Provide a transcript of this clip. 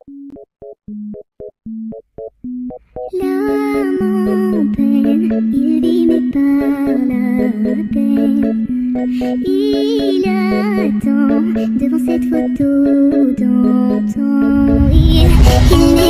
L'âme en peine, il vit mais par la peine. Il attend devant cette photo d'antan. Il